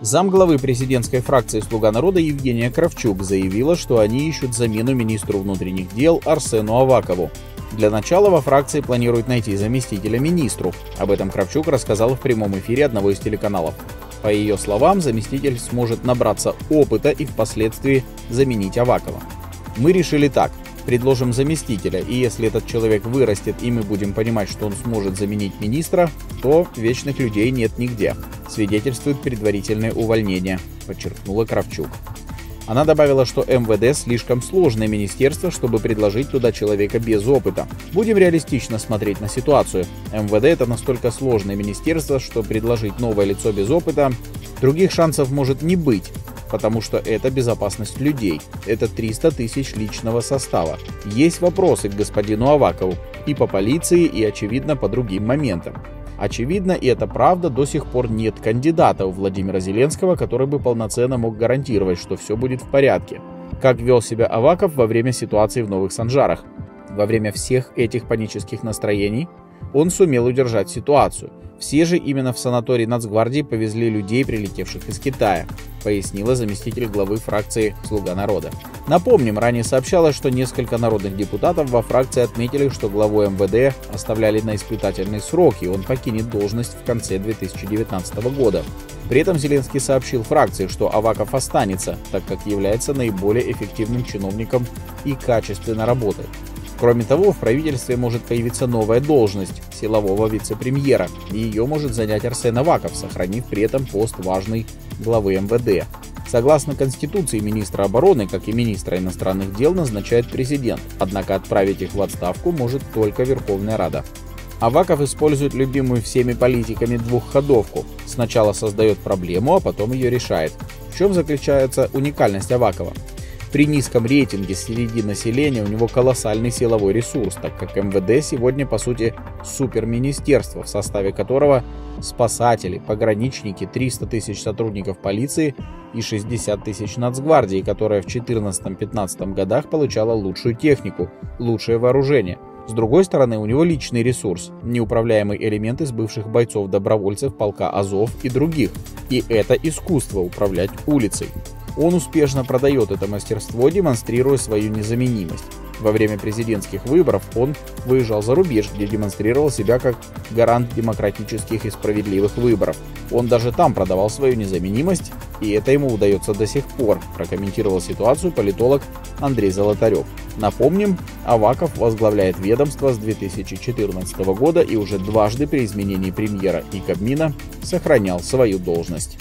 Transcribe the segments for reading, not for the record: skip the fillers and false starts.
Замглавы президентской фракции «Слуга народа» Евгения Кравчук заявила, что они ищут замену министру внутренних дел Арсену Авакову. Для начала во фракции планируют найти заместителя министру. Об этом Кравчук рассказала в прямом эфире одного из телеканалов. По ее словам, заместитель сможет набраться опыта и впоследствии заменить Авакова. «Мы решили так. Предложим заместителя, и если этот человек вырастет и мы будем понимать, что он сможет заменить министра, то вечных людей нет нигде», свидетельствует предварительное увольнение, подчеркнула Кравчук. Она добавила, что МВД слишком сложное министерство, чтобы предложить туда человека без опыта. «Будем реалистично смотреть на ситуацию. МВД — это настолько сложное министерство, что предложить новое лицо без опыта других шансов может не быть, потому что это безопасность людей. Это 300 тысяч личного состава. Есть вопросы к господину Авакову и по полиции, и, очевидно, по другим моментам. Очевидно, и это правда, до сих пор нет кандидата у Владимира Зеленского, который бы полноценно мог гарантировать, что все будет в порядке. Как вел себя Аваков во время ситуации в Новых Санжарах? Во время всех этих панических настроений он сумел удержать ситуацию. Все же именно в санаторий Нацгвардии повезли людей, прилетевших из Китая», пояснила заместитель главы фракции «Слуга народа». Напомним, ранее сообщалось, что несколько народных депутатов во фракции отметили, что главу МВД оставляли на испытательный срок, и он покинет должность в конце 2019 года. При этом Зеленский сообщил фракции, что Аваков останется, так как является наиболее эффективным чиновником и качественно работает. Кроме того, в правительстве может появиться новая должность – силового вице-премьера, и ее может занять Арсен Аваков, сохранив при этом пост важной главы МВД. Согласно Конституции, министра обороны, как и министра иностранных дел, назначает президент, однако отправить их в отставку может только Верховная Рада. Аваков использует любимую всеми политиками двухходовку. Сначала создает проблему, а потом ее решает. В чем заключается уникальность Авакова? При низком рейтинге среди населения у него колоссальный силовой ресурс, так как МВД сегодня по сути суперминистерство, в составе которого спасатели, пограничники, 300 тысяч сотрудников полиции и 60 тысяч Нацгвардии, которая в 2014-2015 годах получала лучшую технику, лучшее вооружение. С другой стороны, у него личный ресурс, неуправляемый элемент из бывших бойцов-добровольцев полка Азов и других. И это искусство управлять улицей. Он успешно продает это мастерство, демонстрируя свою незаменимость. Во время президентских выборов он выезжал за рубеж, где демонстрировал себя как гарант демократических и справедливых выборов. Он даже там продавал свою незаменимость, и это ему удается до сих пор, прокомментировал ситуацию политолог Андрей Золотарев. Напомним, Аваков возглавляет ведомство с 2014 года и уже дважды при изменении премьера и Кабмина сохранял свою должность.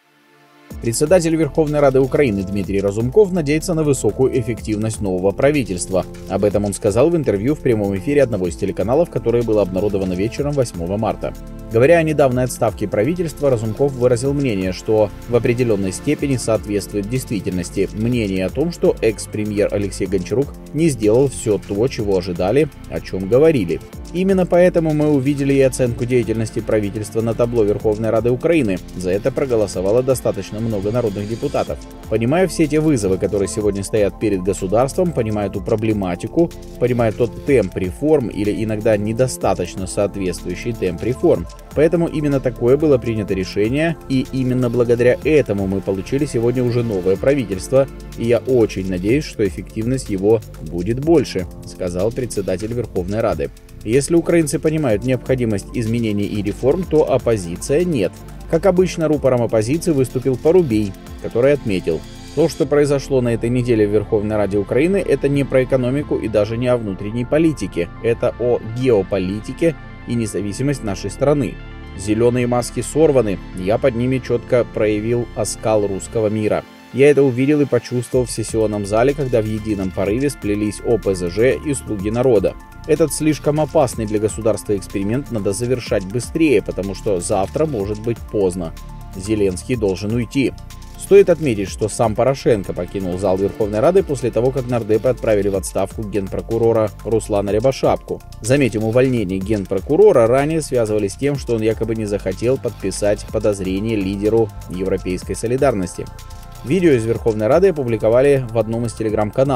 Председатель Верховной Рады Украины Дмитрий Разумков надеется на высокую эффективность нового правительства. Об этом он сказал в интервью в прямом эфире одного из телеканалов, которое было обнародовано вечером 8 марта. Говоря о недавней отставке правительства, Разумков выразил мнение, что в определенной степени соответствует действительности. Мнение о том, что экс-премьер Алексей Гончарук не сделал все то, чего ожидали, о чем говорили. Именно поэтому мы увидели и оценку деятельности правительства на табло Верховной Рады Украины. За это проголосовало достаточно много народных депутатов. Понимая все те вызовы, которые сегодня стоят перед государством, понимая ту проблематику, понимая тот темп реформ или иногда недостаточно соответствующий темп реформ. Поэтому именно такое было принято решение, и именно благодаря этому мы получили сегодня уже новое правительство, и я очень надеюсь, что эффективность его будет больше, сказал председатель Верховной Рады. Если украинцы понимают необходимость изменений и реформ, то оппозиция нет. Как обычно, рупором оппозиции выступил Порубей, который отметил: то, что произошло на этой неделе в Верховной Раде Украины, это не про экономику и даже не о внутренней политике, это о геополитике и независимость нашей страны. Зеленые маски сорваны, я под ними четко проявил оскал русского мира. Я это увидел и почувствовал в сессионном зале, когда в едином порыве сплелись ОПЗЖ и слуги народа. Этот слишком опасный для государства эксперимент надо завершать быстрее, потому что завтра может быть поздно. Зеленский должен уйти. Стоит отметить, что сам Порошенко покинул зал Верховной Рады после того, как нардепы отправили в отставку генпрокурора Руслана Рябошапку. Заметим, увольнение генпрокурора ранее связывали с тем, что он якобы не захотел подписать подозрение лидеру Европейской солидарности. Видео из Верховной Рады опубликовали в одном из телеграм-каналов.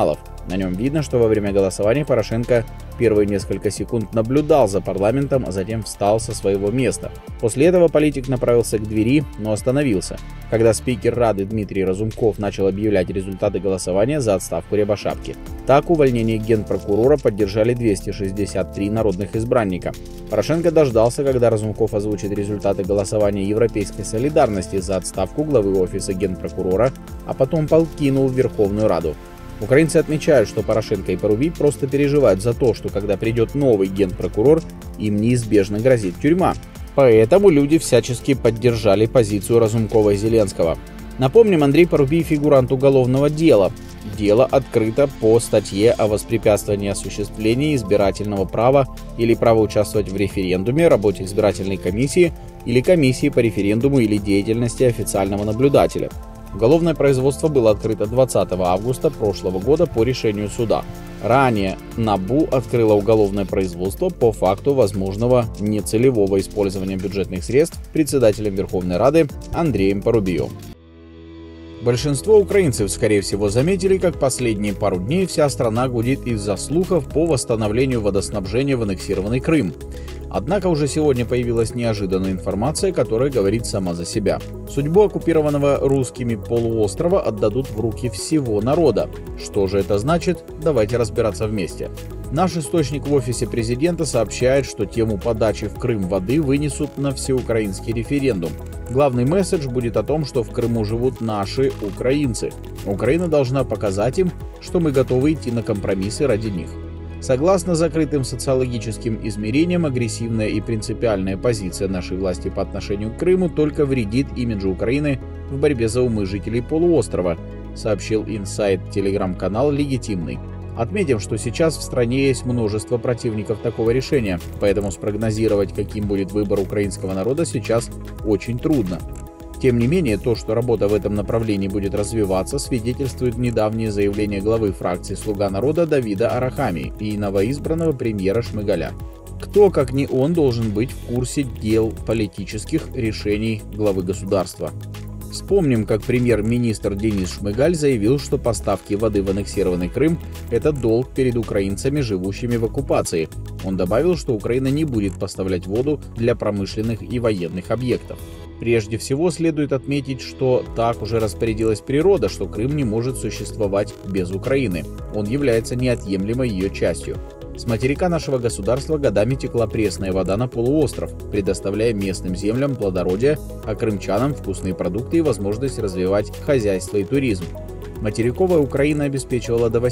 На нем видно, что во время голосования Порошенко первые несколько секунд наблюдал за парламентом, а затем встал со своего места. После этого политик направился к двери, но остановился, когда спикер Рады Дмитрий Разумков начал объявлять результаты голосования за отставку Рябошапки. Так, увольнение генпрокурора поддержали 263 народных избранника. Порошенко дождался, когда Разумков озвучит результаты голосования Европейской солидарности за отставку главы офиса генпрокурора, а потом покинул Верховную Раду. Украинцы отмечают, что Порошенко и Парубий просто переживают за то, что когда придет новый генпрокурор, им неизбежно грозит тюрьма. Поэтому люди всячески поддержали позицию Разумкова и Зеленского. Напомним, Андрей Парубий – фигурант уголовного дела. Дело открыто по статье о воспрепятствовании осуществления избирательного права или права участвовать в референдуме, работе избирательной комиссии или комиссии по референдуму или деятельности официального наблюдателя. Уголовное производство было открыто 20 августа прошлого года по решению суда. Ранее НАБУ открыло уголовное производство по факту возможного нецелевого использования бюджетных средств председателем Верховной Рады Андреем Парубием. Большинство украинцев, скорее всего, заметили, как последние пару дней вся страна гудит из-за слухов по восстановлению водоснабжения в аннексированный Крым. Однако уже сегодня появилась неожиданная информация, которая говорит сама за себя. Судьбу оккупированного русскими полуострова отдадут в руки всего народа. Что же это значит? Давайте разбираться вместе. Наш источник в офисе президента сообщает, что тему подачи в Крым воды вынесут на всеукраинский референдум. Главный месседж будет о том, что в Крыму живут наши украинцы. Украина должна показать им, что мы готовы идти на компромиссы ради них. Согласно закрытым социологическим измерениям, агрессивная и принципиальная позиция нашей власти по отношению к Крыму только вредит имиджу Украины в борьбе за умы жителей полуострова, сообщил инсайт-телеграм-канал «Легитимный». Отметим, что сейчас в стране есть множество противников такого решения, поэтому спрогнозировать, каким будет выбор украинского народа, сейчас очень трудно. Тем не менее, то, что работа в этом направлении будет развиваться, свидетельствует недавнее заявление главы фракции «Слуга народа» Давида Арахамии и новоизбранного премьера Шмыгаля. Кто, как не он, должен быть в курсе дел политических решений главы государства? Вспомним, как премьер-министр Денис Шмыгаль заявил, что поставки воды в аннексированный Крым – это долг перед украинцами, живущими в оккупации. Он добавил, что Украина не будет поставлять воду для промышленных и военных объектов. Прежде всего, следует отметить, что так уже распорядилась природа, что Крым не может существовать без Украины. Он является неотъемлемой ее частью. С материка нашего государства годами текла пресная вода на полуостров, предоставляя местным землям плодородие, а крымчанам вкусные продукты и возможность развивать хозяйство и туризм. Материковая Украина обеспечивала до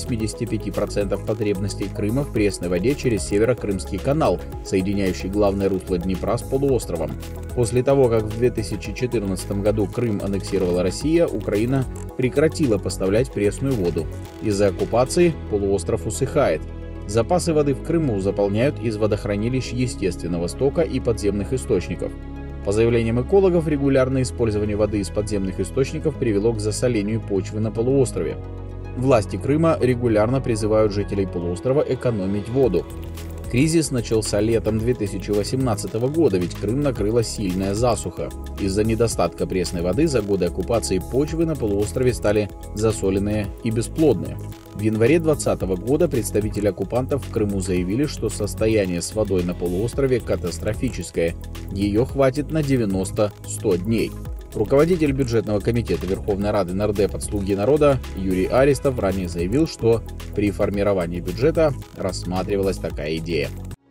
85% потребностей Крыма в пресной воде через Северо-Крымский канал, соединяющий главное русло Днепра с полуостровом. После того, как в 2014 году Крым аннексировала Россия, Украина прекратила поставлять пресную воду. Из-за оккупации полуостров усыхает. Запасы воды в Крыму заполняют из водохранилищ естественного стока и подземных источников. По заявлениям экологов, регулярное использование воды из подземных источников привело к засолению почвы на полуострове. Власти Крыма регулярно призывают жителей полуострова экономить воду. Кризис начался летом 2018 года, ведь Крым накрыла сильная засуха. Из-за недостатка пресной воды за годы оккупации почвы на полуострове стали засоленные и бесплодные. В январе 2020 года представители оккупантов в Крыму заявили, что состояние с водой на полуострове катастрофическое. Ее хватит на 90-100 дней. Руководитель бюджетного комитета Верховной Рады нардеп от «Слуги народа» Юрий Аристов ранее заявил, что при формировании бюджета рассматривалась такая идея.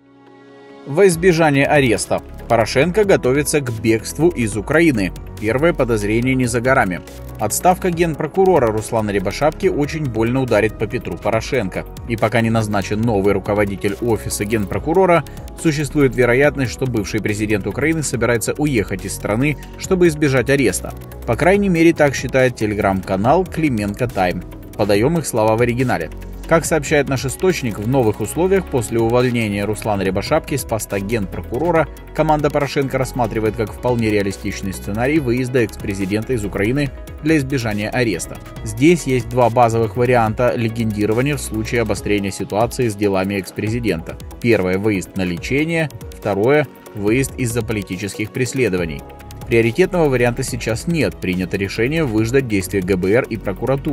Во избежание ареста. Порошенко готовится к бегству из Украины. Первое подозрение не за горами. Отставка генпрокурора Руслана Рябошапки очень больно ударит по Петру Порошенко. И пока не назначен новый руководитель офиса генпрокурора, существует вероятность, что бывший президент Украины собирается уехать из страны, чтобы избежать ареста. По крайней мере, так считает телеграм-канал Клименко Тайм. Подаем их слова в оригинале. Как сообщает наш источник, в новых условиях после увольнения Руслана Рябошапки с поста генпрокурора команда Порошенко рассматривает как вполне реалистичный сценарий выезда экс-президента из Украины для избежания ареста. Здесь есть два базовых варианта легендирования в случае обострения ситуации с делами экс-президента. Первое – выезд на лечение, второе – выезд из-за политических преследований. Приоритетного варианта сейчас нет, принято решение выждать действия ГБР и прокуратуры.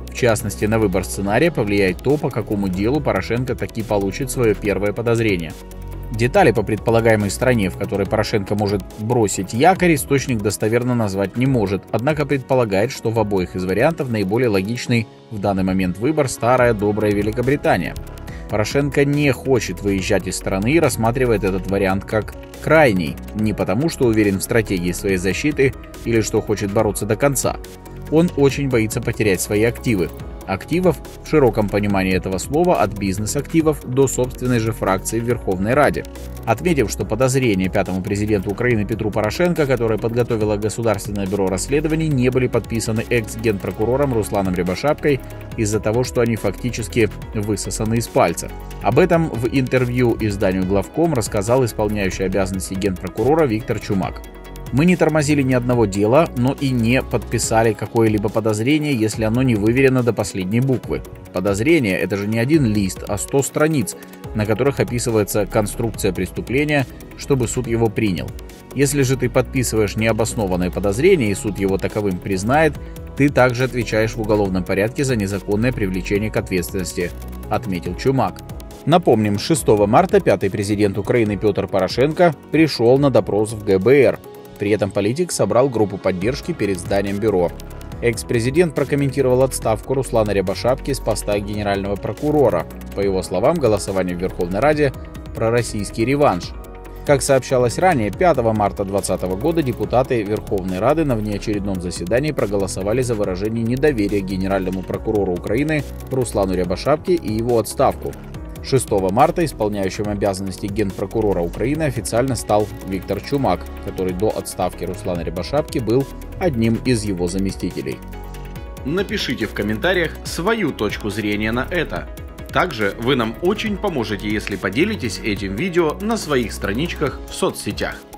В частности, на выбор сценария повлияет то, по какому делу Порошенко таки получит свое первое подозрение. Детали по предполагаемой стране, в которой Порошенко может бросить якорь, источник достоверно назвать не может, однако предполагает, что в обоих из вариантов наиболее логичный в данный момент выбор старая добрая Великобритания. Порошенко не хочет выезжать из страны и рассматривает этот вариант как крайний, не потому что уверен в стратегии своей защиты или что хочет бороться до конца. Он очень боится потерять свои активы. Активов в широком понимании этого слова от бизнес-активов до собственной же фракции в Верховной Раде. Отметив, что подозрения пятому президенту Украины Петру Порошенко, которое подготовило Государственное бюро расследований, не были подписаны экс-генпрокурором Русланом Рябошапкой из-за того, что они фактически высосаны из пальца. Об этом в интервью изданию «Главком» рассказал исполняющий обязанности генпрокурора Виктор Чумак. Мы не тормозили ни одного дела, но и не подписали какое-либо подозрение, если оно не выверено до последней буквы. Подозрение – это же не один лист, а 100 страниц, на которых описывается конструкция преступления, чтобы суд его принял. Если же ты подписываешь необоснованное подозрение и суд его таковым признает, ты также отвечаешь в уголовном порядке за незаконное привлечение к ответственности, отметил Чумак. Напомним, 6 марта пятый президент Украины Петр Порошенко пришел на допрос в ГБР. При этом политик собрал группу поддержки перед зданием бюро. Экс-президент прокомментировал отставку Руслана Рябошапки с поста генерального прокурора. По его словам, голосование в Верховной Раде – пророссийский реванш. Как сообщалось ранее, 5 марта 2020 года депутаты Верховной Рады на внеочередном заседании проголосовали за выражение недоверия генеральному прокурору Украины Руслану Рябошапке и его отставку. 6 марта исполняющим обязанности генпрокурора Украины официально стал Виктор Чумак, который до отставки Руслана Рябошапки был одним из его заместителей. Напишите в комментариях свою точку зрения на это. Также вы нам очень поможете, если поделитесь этим видео на своих страничках в соцсетях.